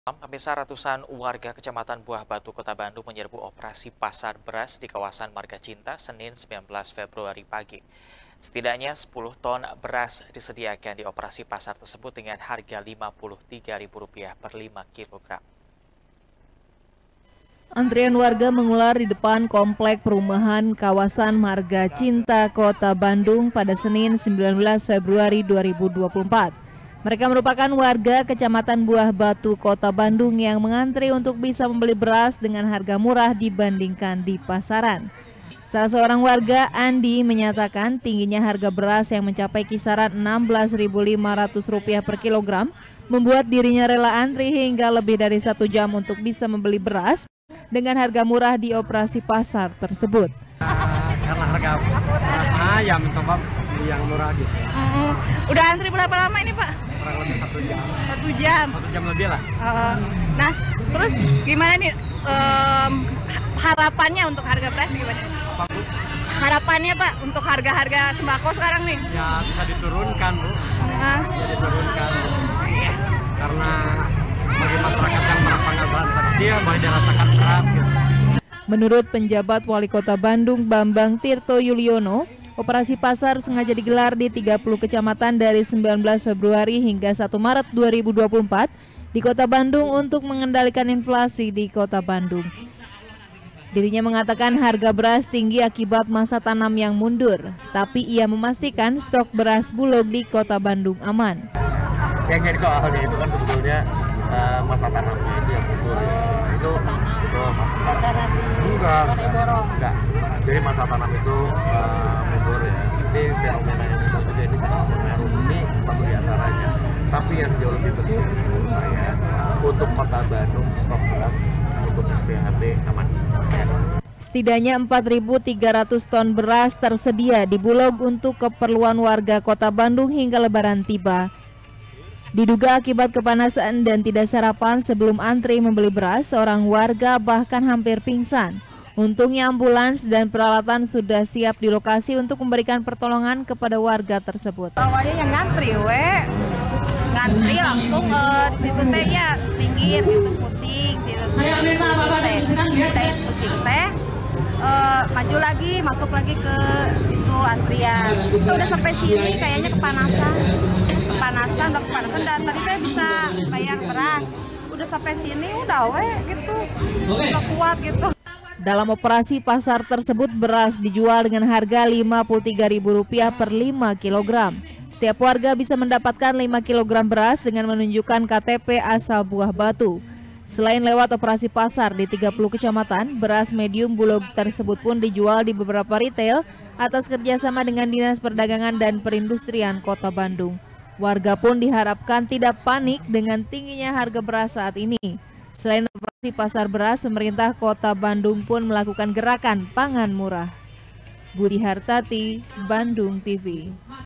Pemirsa, ratusan warga Kecamatan Buah Batu, Kota Bandung menyerbu operasi pasar beras di kawasan Marga Cinta Senin 19 Februari pagi. Setidaknya 10 ton beras disediakan di operasi pasar tersebut dengan harga Rp53.000 per 5 kg. Antrian warga mengular di depan komplek perumahan kawasan Marga Cinta, Kota Bandung pada Senin 19 Februari 2024. Mereka merupakan warga Kecamatan Buah Batu, Kota Bandung yang mengantri untuk bisa membeli beras dengan harga murah dibandingkan di pasaran. Salah seorang warga, Andi, menyatakan tingginya harga beras yang mencapai kisaran Rp16.500 per kilogram membuat dirinya rela antri hingga lebih dari 1 jam untuk bisa membeli beras dengan harga murah di operasi pasar tersebut. Karena harga beras ya mencoba beli yang murah gitu. Udah antri berapa lama ini, Pak? Kurang lebih 1 jam. 1 jam. 1 jam lebih lah. Nah, terus gimana nih harapannya untuk harga beras gimana? Apa, Bu? Harapannya, Pak, untuk harga-harga sembako sekarang nih? Ya bisa diturunkan, Bu. Bisa diturunkan. Karena bagi masyarakat yang berpenghasilan kecil boleh dirasakan berat gitu. Menurut penjabat Wali Kota Bandung Bambang Tirto Yuliono, operasi pasar sengaja digelar di 30 kecamatan dari 19 Februari hingga 1 Maret 2024 di Kota Bandung untuk mengendalikan inflasi di Kota Bandung. Dirinya mengatakan harga beras tinggi akibat masa tanam yang mundur, tapi ia memastikan stok beras Bulog di Kota Bandung aman. Yang jadi soalnya itu kan sebetulnya masa tanamnya itu yang mundur ya. Itu enggak. Jadi masa tanam itu mundur ya. Ini fenomena yang kita juga ini sangat berpengaruh. Ini satu di antaranya. Tapi yang jauh lebih penting menurut saya untuk Kota Bandung stok beras untuk SPHB aman. Ya. Setidaknya 4.300 ton beras tersedia di Bulog untuk keperluan warga Kota Bandung hingga Lebaran tiba. Diduga akibat kepanasan dan tidak sarapan sebelum antri membeli beras, seorang warga bahkan hampir pingsan. Untungnya ambulans dan peralatan sudah siap di lokasi untuk memberikan pertolongan kepada warga tersebut. Awalnya yang ngantri, ngantri langsung di situ teh ya pinggir gitu pusing, pusing teh. Maju lagi, masuk lagi ke itu antrian. Kita udah sampai sini kayaknya kepanasan dan tadi saya bisa bayar beras. Udah sampai sini udah gitu, udah kuat gitu. Dalam operasi pasar tersebut beras dijual dengan harga Rp53.000 per 5 kg. Setiap warga bisa mendapatkan 5 kg beras dengan menunjukkan KTP asal Buah Batu. Selain lewat operasi pasar di 30 kecamatan, beras medium Bulog tersebut pun dijual di beberapa retail atas kerjasama dengan Dinas Perdagangan dan Perindustrian Kota Bandung. Warga pun diharapkan tidak panik dengan tingginya harga beras saat ini. Selain operasi pasar beras, pemerintah Kota Bandung pun melakukan gerakan pangan murah. Budi Hartati, Bandung TV.